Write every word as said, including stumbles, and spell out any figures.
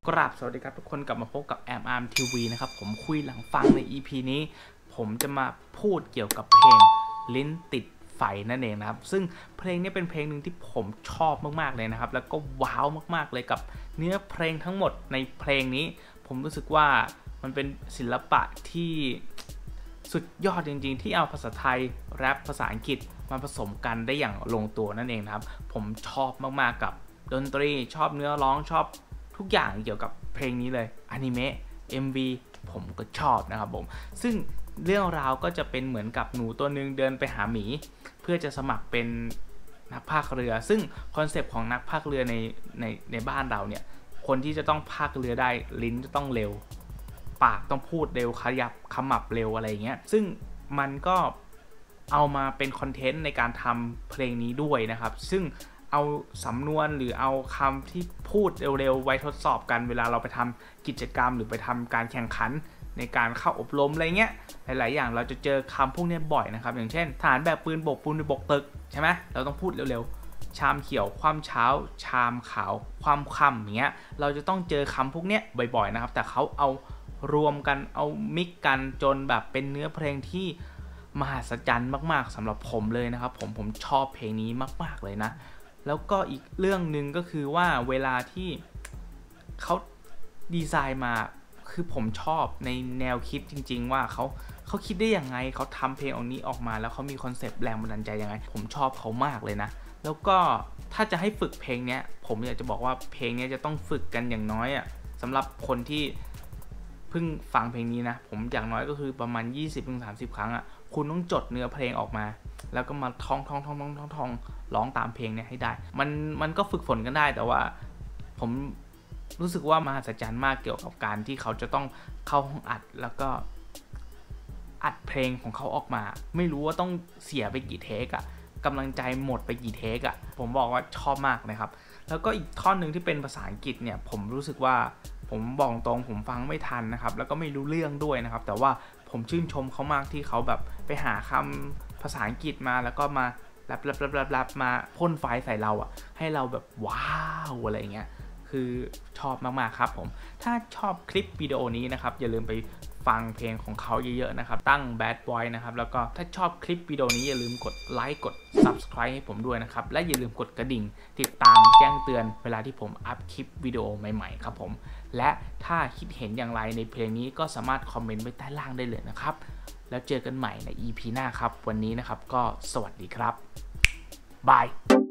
กราบสวัสดีครับทุกคนกลับมาพบกับแอมอาร์มทีวีนะครับผมคุยหลังฟังใน อี พี นี้ผมจะมาพูดเกี่ยวกับเพลงลิ้นติดไฟนั่นเองนะครับซึ่งเพลงนี้เป็นเพลงหนึ่งที่ผมชอบมากๆเลยนะครับแล้วก็ว้าวมากๆเลยกับเนื้อเพลงทั้งหมดในเพลงนี้ผมรู้สึกว่ามันเป็นศิลปะที่สุดยอดจริงๆที่เอาภาษาไทยแรปภาษาอังกฤษมาผสมกันได้อย่างลงตัวนั่นเองนะครับผมชอบมากๆกับดนตรีชอบเนื้อร้องชอบทุกอย่างเกี่ยวกับเพลงนี้เลยอนิเมะ เอ็ม วี ผมก็ชอบนะครับผมซึ่งเรื่องราวก็จะเป็นเหมือนกับหนูตัวนึงเดินไปหาหมีเพื่อจะสมัครเป็นนักพากเรือซึ่งคอนเซปต์ของนักพากเรือในในในบ้านเราเนี่ยคนที่จะต้องพากเรือได้ลิ้นจะต้องเร็วปากต้องพูดเร็วขยับขมับเร็วอะไรอย่างเงี้ยซึ่งมันก็เอามาเป็นคอนเทนต์ในการทำเพลงนี้ด้วยนะครับซึ่งเอาสำนวนหรือเอาคำที่พูดเร็วๆไว้ทดสอบกันเวลาเราไปทำกิจกรรมหรือไปทำการแข่งขันในการเข้าอบรมอะไรเงี้ยหลายๆอย่างเราจะเจอคำพวกนี้บ่อยนะครับอย่างเช่นทหารแบบปืนบกปูนบกตึกใช่ไหมเราต้องพูดเร็วๆชามเขียวคว่ำเช้าชามขาวคว่ำค่ำอย่างเงี้ยเราจะต้องเจอคำพวกนี้บ่อยๆนะครับแต่เขาเอารวมกันเอามิกกันจนแบบเป็นเนื้อเพลงที่มหัศจรรย์มากๆสำหรับผมเลยนะครับผมผมชอบเพลงนี้มากๆเลยนะแล้วก็อีกเรื่องหนึ่งก็คือว่าเวลาที่เขาดีไซน์มาคือผมชอบในแนวคิดจริงๆว่าเขาเขาคิดได้ยังไงเขาทำเพลงออกนี้ออกมาแล้วเขามีคอนเซปต์แรงบันดาลใจยังไงผมชอบเขามากเลยนะแล้วก็ถ้าจะให้ฝึกเพลงนี้ผมอยากจะบอกว่าเพลงนี้จะต้องฝึกกันอย่างน้อยอ่ะสำหรับคนที่เพิ่งฟังเพลงนี้นะผมอย่างน้อยก็คือประมาณ ยี่สิบถึงสามสิบ ครั้งอ่ะคุณต้องจดเนื้อเพลงออกมาแล้วก็มาท่องท่องท่องท่องท่องท่องร้องตามเพลงเนี่ยให้ได้มันมันก็ฝึกฝนกันได้แต่ว่าผมรู้สึกว่ามหัศจรรย์มากเกี่ยวกับการที่เขาจะต้องเข้าห้องอัดแล้วก็อัดเพลงของเขาออกมาไม่รู้ว่าต้องเสียไปกี่เทคอะกำลังใจหมดไปกี่เทคอะผมบอกว่าชอบมากนะครับแล้วก็อีกท่อนหนึ่งที่เป็นภาษาอังกฤษเนี่ยผมรู้สึกว่าผมบอกตรงผมฟังไม่ทันนะครับแล้วก็ไม่รู้เรื่องด้วยนะครับแต่ว่าผมชื่นชมเขามากที่เขาแบบไปหาคำภาษาอังกฤษมาแล้วก็มาแรปแรปแรปแรปแรปมาพ่นไฟใส่เราอ่ะให้เราแบบว้าวอะไรเงี้ยคือชอบมากๆครับผมถ้าชอบคลิปวิดีโอนี้นะครับอย่าลืมไปฟังเพลงของเขาเยอะๆนะครับตั้ง Bad Boy นะครับแล้วก็ถ้าชอบคลิปวิดีโอนี้อย่าลืมกดไลค์กด Subscribe ให้ผมด้วยนะครับและอย่าลืมกดกระดิ่งติดตามแจ้งเตือนเวลาที่ผมอัพคลิปวิดีโอใหม่ๆครับผมและถ้าคิดเห็นอย่างไรในเพลงนี้ก็สามารถคอมเมนต์ไว้ใต้ล่างได้เลยนะครับแล้วเจอกันใหม่ใน อี พี หน้าครับวันนี้นะครับก็สวัสดีครับบาย